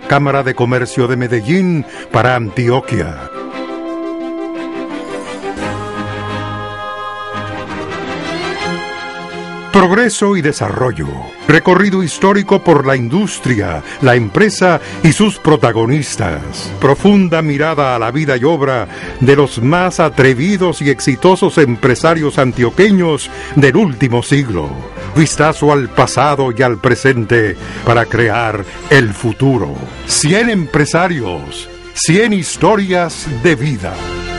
Cámara de Comercio de Medellín para Antioquia. Progreso y desarrollo. Recorrido histórico por la industria, la empresa y sus protagonistas. Profunda mirada a la vida y obra de los más atrevidos y exitosos empresarios antioqueños del último siglo. Vistazo al pasado y al presente para crear el futuro. 100 empresarios, 100 historias de vida.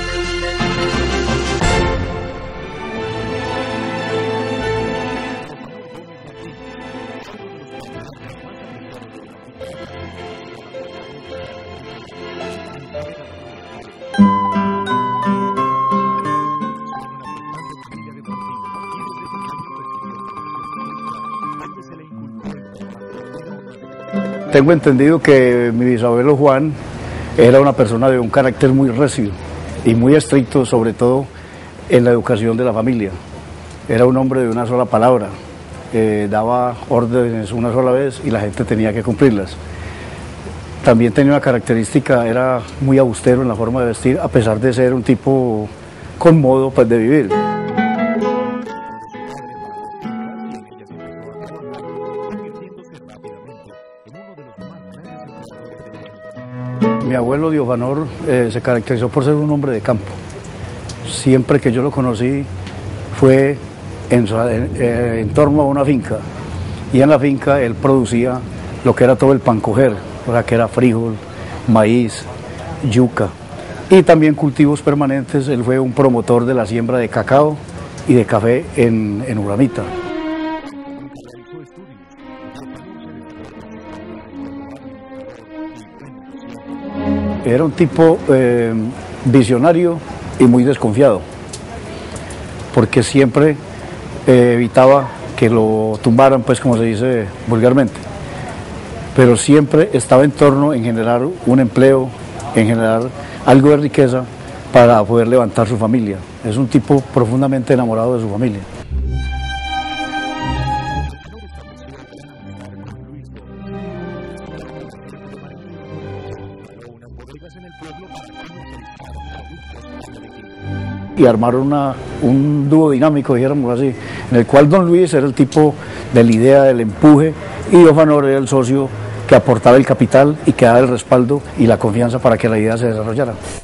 Tengo entendido que mi bisabuelo Juan era una persona de un carácter muy recio y muy estricto, sobre todo en la educación de la familia. Era un hombre de una sola palabra, daba órdenes una sola vez y la gente tenía que cumplirlas. También tenía una característica, era muy austero en la forma de vestir, a pesar de ser un tipo con modo pues, de vivir. Mi abuelo Diofanor se caracterizó por ser un hombre de campo. Siempre que yo lo conocí fue en torno a una finca, y en la finca él producía lo que era todo el pancoger, o sea que era frijol, maíz, yuca y también cultivos permanentes. Él fue un promotor de la siembra de cacao y de café en Urdaneta. Era un tipo visionario y muy desconfiado, porque siempre evitaba que lo tumbaran, pues como se dice vulgarmente, pero siempre estaba en torno en generar un empleo, en generar algo de riqueza para poder levantar su familia. Es un tipo profundamente enamorado de su familia. Y armaron un dúo dinámico, dijéramos así, en el cual don Luis era el tipo de la idea, del empuje, y Diofanor era el socio que aportaba el capital y que daba el respaldo y la confianza para que la idea se desarrollara.